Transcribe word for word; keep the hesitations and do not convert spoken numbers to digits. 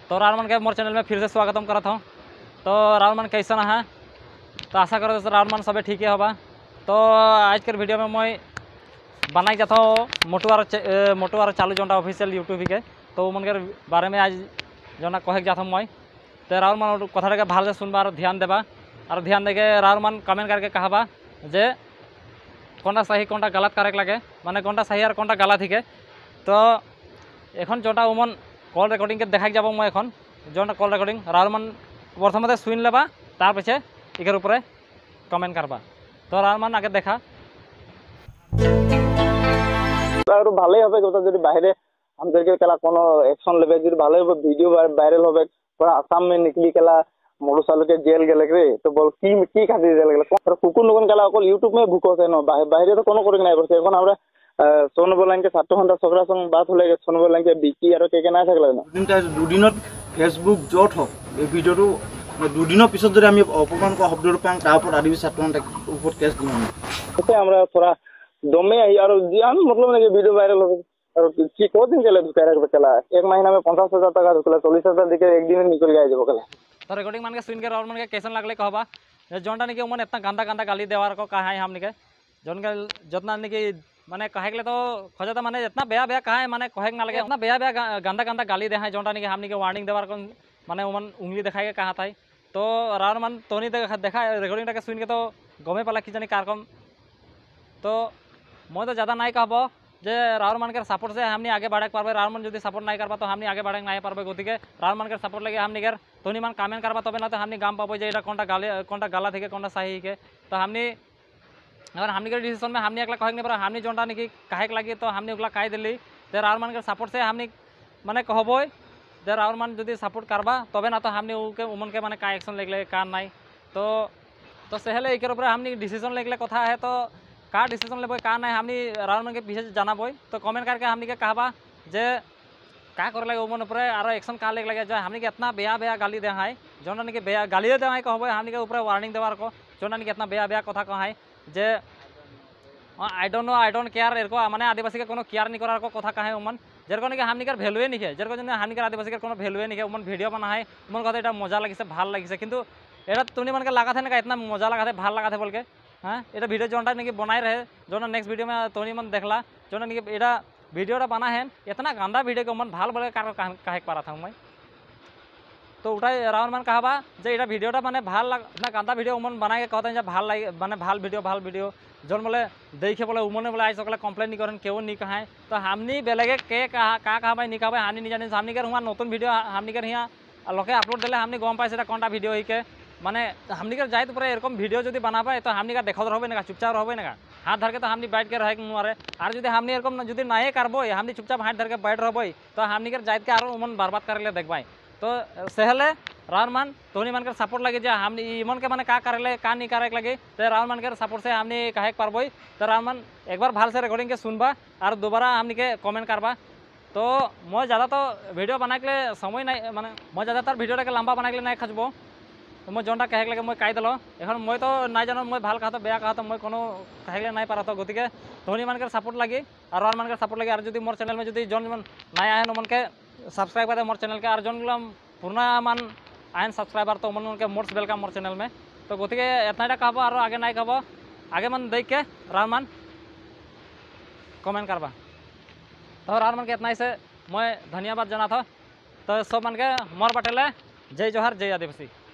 तो राहुल मन के मोर चैनल में फिर से स्वागतम करत हूँ। तो राहुल मन कैसन है, तो आशा करो राहुल मन सब ठीक होगा। तो आज के वीडियो में मैं बनाई जाता हूँ मोटू और मोटू और चालू जोटा ऑफिशियल यूट्यूब के, तो मन के बारे में आज जो कहे जाता हूँ मैं। तो राहुल मन कथा भाल से सुनबा और ध्यान देवा और ध्यान देके राहुल मन कमेंट करके कहबा जे कौनटा सही कौनटा गलत करे लगे, माने कौनटा सही और कौनटा गलत हिके। तो एखन जोटा उमन कल रेकर्डिंग के देखा যাব मैं एखन जोटा कल रेकर्डिंग राहुल मन प्रथमते सुन लेबा तार पीछे इकर ऊपर कमेंट करबा। तो राहुल मन आगे देखा और ভালোই হবে কথা যদি বাইরে আমাদেরকে কেলা কোনো অ্যাকশন নেবে যদি ভালোই হবে ভিডিও ভাইরাল হবে তোরা আসাম में निकली केला मोटू सालू के जेल गेले रे तो बोल की की खातिर जेल गेले और कुकुर नगन केला অকল ইউটিউব में ভুকো আছে না বাইরে তো কোনো করে নাই করছে। এখন আমরা সোনু বলাঙ্কে ছাত্র ঘন্টা সগরা সং বাত হলে সোনু বলাঙ্কে বিকি আর কে কে না থাকলে না দুদিনটা দুদিনত ফেসবুক জট হোক এই ভিডিওটো দুদিনৰ পিছত যদি আমি অপমান কৰা শব্দটো পাওঁ তাৰ ওপৰত আদিবাসী ছাত্ৰ ঘন্টাক ওপৰত কেছ দিম আমি। ওতে আমরা थोड़ा दमे और जियान मतलब नहीं वीडियो वायरल हो और की को दिन चले कैरेक्टर चला एक महीना में पचास हजार तक ढुकला चालीस हजार दिखे एक दिन में निकल गया जब कला। तो रिकॉर्डिंग मान के सुन के राहुल मन के कैसन लगले कहबा जोनटा निके मन इतना गंदा गंदा गाली देवार को कहा है हमने के जोन के जितना निके माने कहे के तो खोजता माने इतना बेया बेया कहा है माने कहे ना लगे इतना बेया बेया गंदा गंदा गाली दे है जोनटा निके हमने के वार्निंग देवार को माने उमन उंगली दिखाई के कहा था। तो राहुल मन तोनी देखा रिकॉर्डिंग के सुन के तो गमे पाला कि जानी कार्यक्रम। तो मैं तो ज़्यादा नहीं कहब जे राहुल मन के सपोर्ट से हमने आगे बढ़े पार्बे। राहुल मन जो सपोर्ट नहीं करबा तो हमने आगे बढ़े नहीं पार्बे। गति के राहुल मन के सपोर्ट लगे हमने के तोनी मन कमेंट करबा तबे ना तो हमने गाम पाबो जे कौनटा गाली कौनटा गलत है कौनटा सही है। तो हमने अगर हमने के डिसीजन में हमने अगला कहे नहीं पर हमने जोटा नहीं कहे लगी तो हमने अगला कह दिली। तो राहुल मन के सपोर्ट से हमने माने कहबो जे राहुल मन जो सपोर्ट करबा तबे ना तो हमने उके उमन के माने का एक्शन लेगले का नहीं। तो तो सेहले एक ऊपर हमने डिसीजन लेगले कथा है तो का डिसीजन लेबो का नहीं हमने राहुल मन के पीछे जानाबो। तो कमेंट करके हमने के कहबा जे का करे लगे उमन ऊपर और एक्शन का लेग लगे जो हमने के इतना बेया बेया गाली दे है जोना के बेया गाली दे है कहबो हमने के ऊपर वार्निंग देवार को जोना के इतना बेया बेया कथा कहा है जे I don't know I don't care एरको माने आदिवासी के कोनो केयर नहीं करार को कथा कहे उमन जेरको नहीं हमने के भैलुए नहीं है जेरको जन हमने आदिवासी के कोनो भैलुए नहीं है उमन वीडियो बना है उमन कहते एटा मजा लगिसे ভাল लगिसे किंतु एटा तुनी मन के लगा थे ना इतना मजा लगा थे ভাল लगा थे बोल के हाँ ये वीडियो जोटा नहीं बनाए रहे जो नेक्स्ट वीडियो में तोनी मन देखला जो नहीं ये वीडियो बना है इतना गंदा वीडियो को मन भाल बोले कहे पा रहा था मैं। तो उठा राहुल मन कहबा जे ये वीडियो माने भाल इतना गंदा वीडियो उमन बना के कहते हैं भाल लगे माने भाल वीडियो भाल वीडियो जो बोले देखे बोले उमने बोले आज सकले कम्प्लेन नहीं करें क्यों नहीं कहा। तो हमने बेलेगे के कहा का कहा भाई नहीं कहा हमने नहीं जाने हमने के हुआ नतून वीडियो हमने के यहाँ लोके अपलोड दिले हमने गम पाई कौनटा वीडियो ही के माने हमने के जाए तो पूरा एरकम वीडियो जो बनाबे तो हमने का देखा रहे ना चुपचाप रहे ना हाथ धर के तो हमने बैठ के रहे नुआरे और जो हमने एरकम जो नहीं करबो हमने चुपचाप हाथ धर के बैठ रहे तो हमने के जाए के और उमन बर्बाद करे देखबा। तो सेहले राहुल मन तोनी मन के सपोर्ट लगे जे हमने इमन के माने का करे का नहीं करे लगे तो राहुल मन के सपोर्ट से हमने कहे पारबो। तो राहुल मन एक बार भाल से रिकॉर्डिंग के सुनबा और दोबारा हमने के कमेंट करबा। तो मैं ज़्यादा तो वीडियो बना के समय नहीं माने मैं ज़्यादातर वीडियो के लंबा बना के नहीं खचबो। तो मैं जोटा कहे लगे मैं कह दिल एन मैं तो नहीं जानो मैं भाल कहा तो बेया कहा तो मैं कोनो कहे नहीं पारा। तो गति के तोनी मन के सपोर्ट लगी और राहुल मन के सपोर्ट लगी और जो मोर चैनल में जो जो नया है मन के सब्सक्राइब कर मोर चैनल के और जो पुराना मान आयन सब्सक्राइबर तो मन के मोर्स वेलकम मोर चैनल में। तो गति के इतना कहब और आगे नहीं कहब आगे मन देख के राहुल मन कमेंट करबा। तो राहुल मन के इतना ही से मैं धन्यवाद जना था। तो सब मन के मोर बटेले जय जोहार जय आदिवासी।